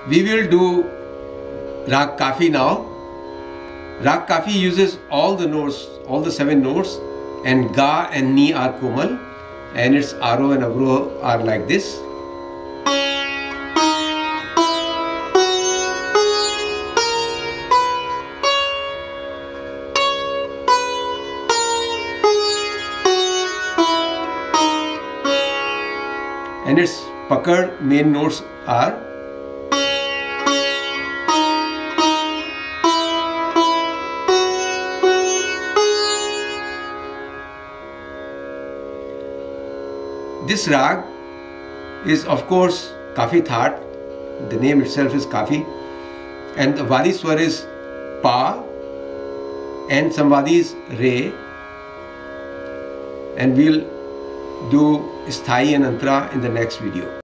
We will do Raag Kafi now. Raag Kafi uses all the notes, all the 7 notes, and Ga and Ni are Komal, and its Aro and Avro are like this. And its Pakad main notes are this Raag is of course Kafi Thaat. The name itself is Kafi, and the Wadi Swar is Pa, and some Wadis Re, and we'll do Sthai and Antara in the next video.